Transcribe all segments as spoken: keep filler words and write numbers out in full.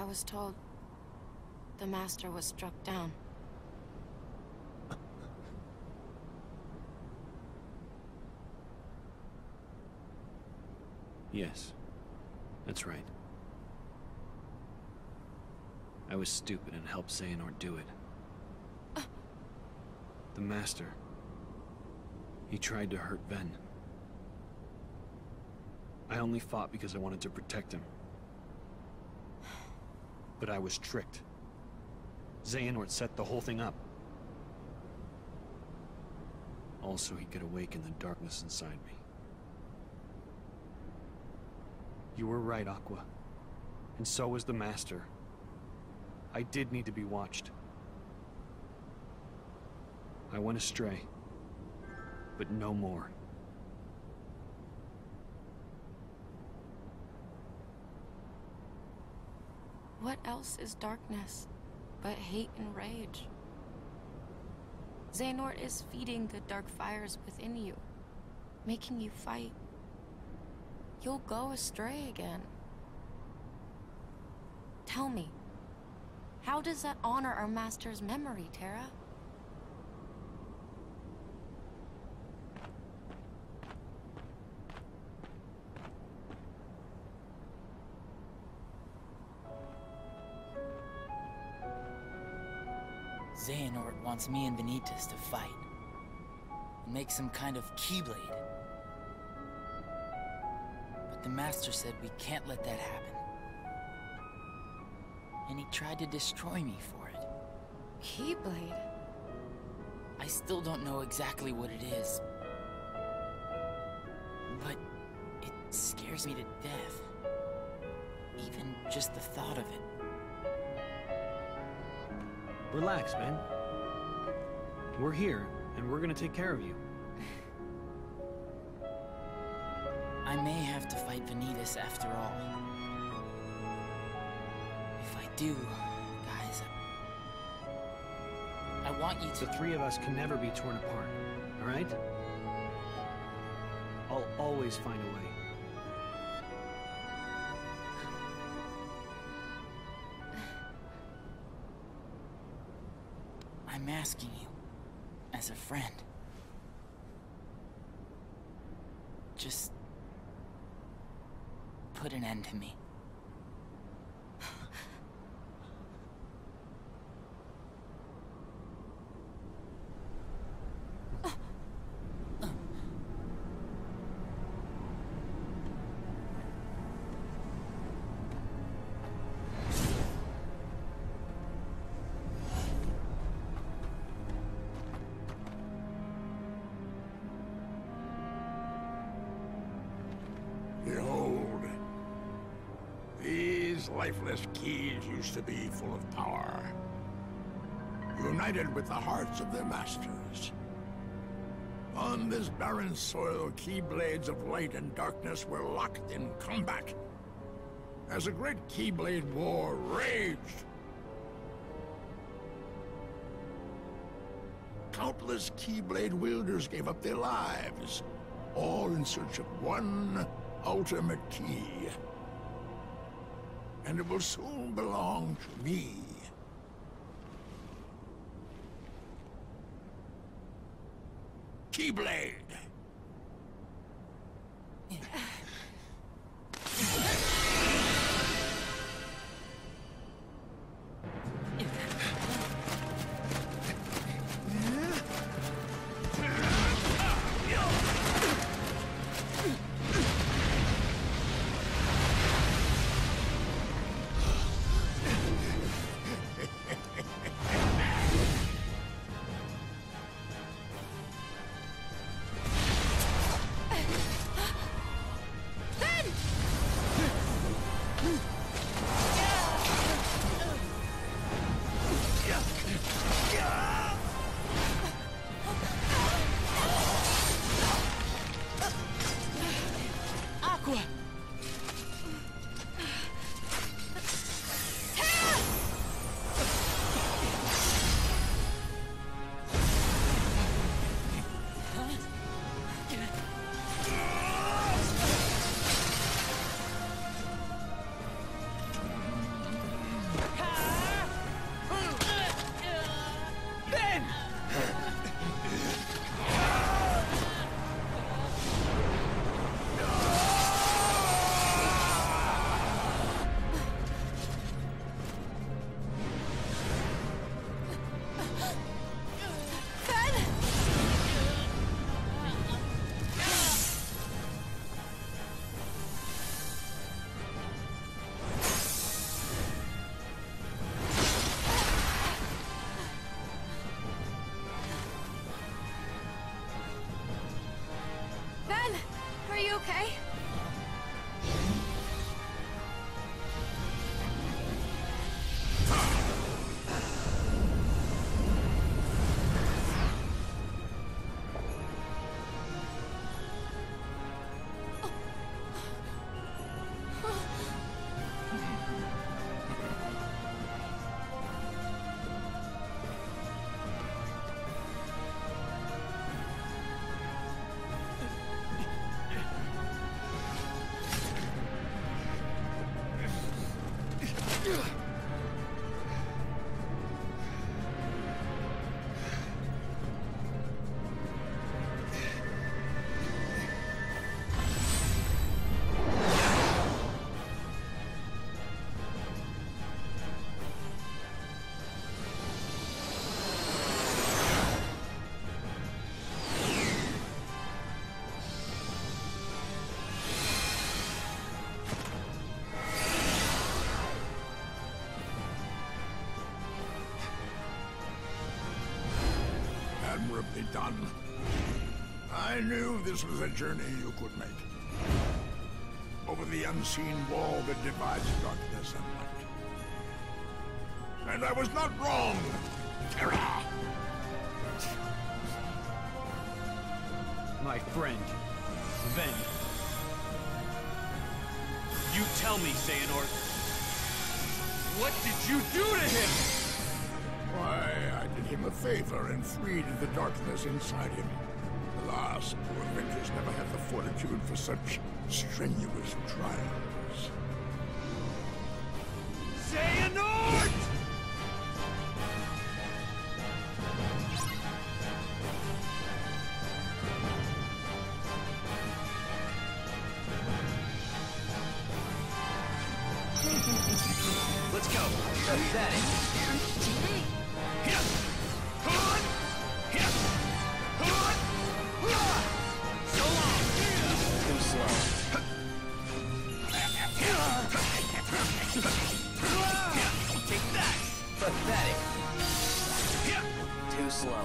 was told the Master was struck down. Yes, that's right. I was stupid and helped Xehanort do it. Uh. The Master, he tried to hurt Ven. I only fought because I wanted to protect him. But I was tricked. Xehanort set the whole thing up. Also, he could awaken the darkness inside me. You were right, Aqua. And so was the Master. I did need to be watched. I went astray. But no more. What else is darkness but hate and rage? Xehanort is feeding the dark fires within you, making you fight. You'll go astray again. Tell me, how does that honor our Master's memory, Terra? Xehanort wants me and Vanitas to fight. And make some kind of Keyblade. But the Master said we can't let that happen. And he tried to destroy me for it. Keyblade? I still don't know exactly what it is. But it scares me to death. Even just the thought of it. Relax, man. We're here, and we're gonna take care of you. I may have to fight Vanitas after all. If I do, guys, I want you to... The three of us can never be torn apart, all right? I'll always find a way. I'm asking you, as a friend. Just put an end to me. Behold, these lifeless keys used to be full of power, united with the hearts of their masters. On this barren soil, keyblades of light and darkness were locked in combat, as a great keyblade war raged. Countless keyblade wielders gave up their lives, all in search of one ultimate key. And it will soon belong to me. Keyblade! admirably done. I knew this was a journey you could make. Over the unseen wall that divides darkness and light. And I was not wrong, Terra! My friend, Ven. You tell me, Xehanort. What did you do to him? Why, I did him a favor and freed the darkness inside him. Alas, poor Ventus never had the fortitude for such strenuous trials. Xehanort! Let's go. Pathetic. So long. Too slow. Take that. Pathetic. Too slow.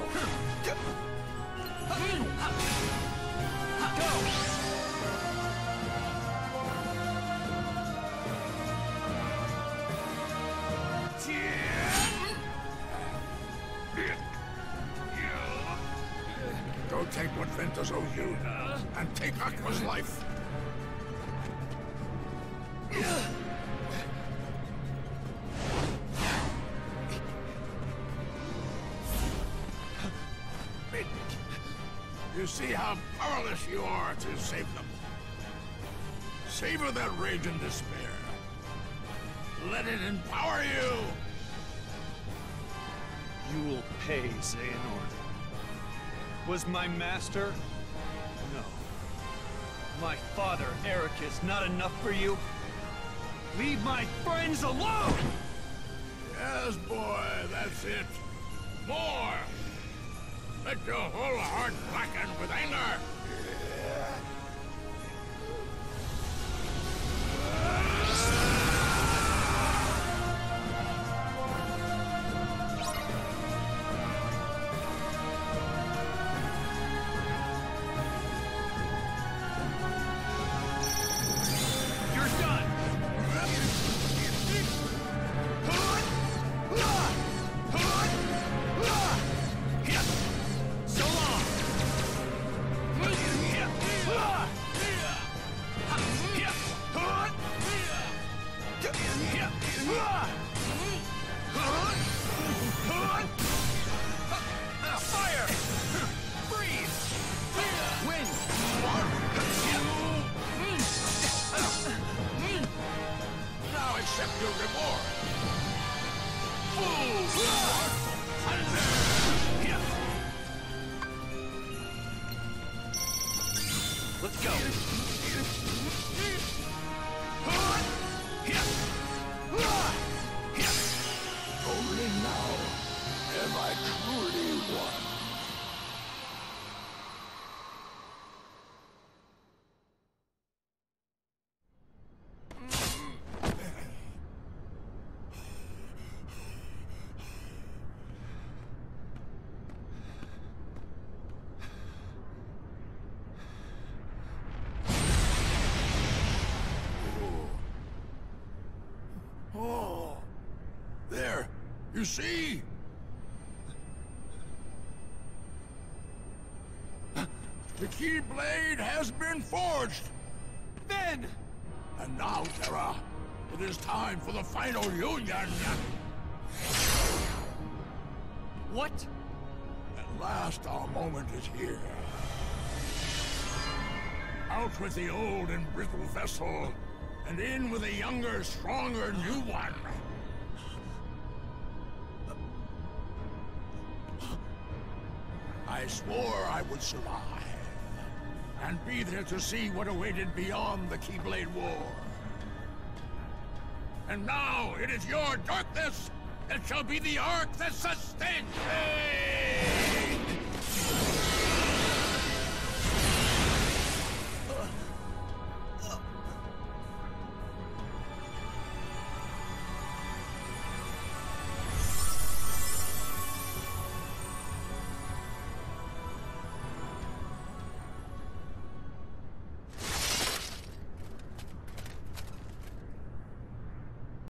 Go. Go take what Ventus owes you, and take Aqua's life. You see how powerless you are to save them. Savor that rage and despair. Let it empower you! You will pay, Xehanort. Was my master? No. My father, Ericus, not enough for you? Leave my friends alone! Yes, boy, that's it. More! Let your whole heart blacken with anger! Fire! Freeze! Wind! Now accept your reward! Let's go! Only now have I truly won. Oh, there, you see? The Keyblade has been forged! Ven! And now, Terra, it is time for the final union! What? At last, our moment is here. Out with the old and brittle vessel, and in with a younger, stronger new one. I swore I would survive, and be there to see what awaited beyond the Keyblade War. And now it is your darkness that shall be the arc that sustains me!